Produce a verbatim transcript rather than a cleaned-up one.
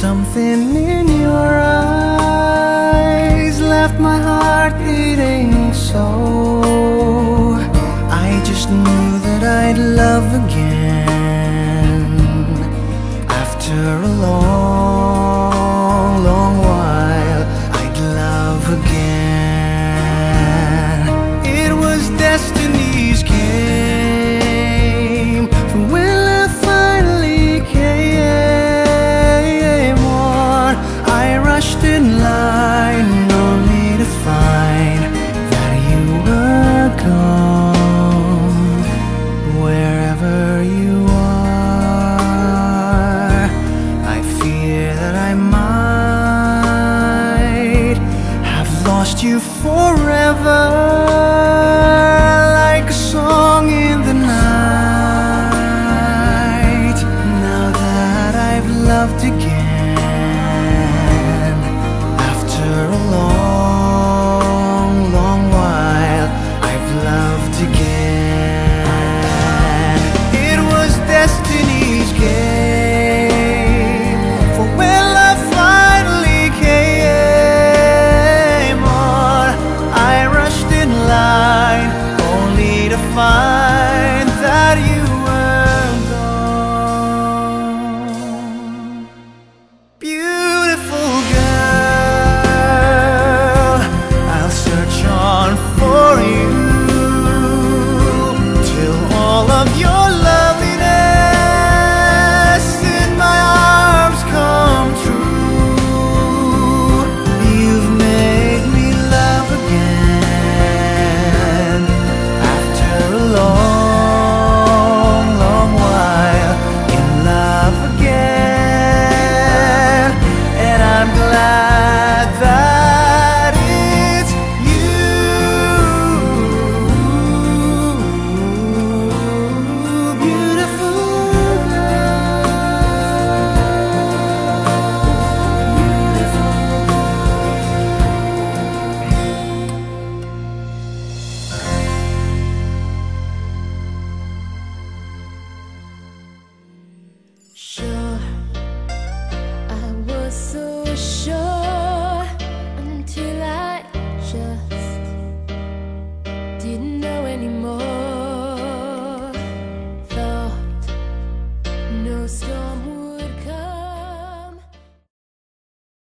Something in your eyes left my heart beating so. I just knew that I'd love again. After a long, long while, I'd love again. It was destiny's game. From when I finally came on, I rushed in line only to find that you were gone. Wherever you are, I fear that I might have lost you forever.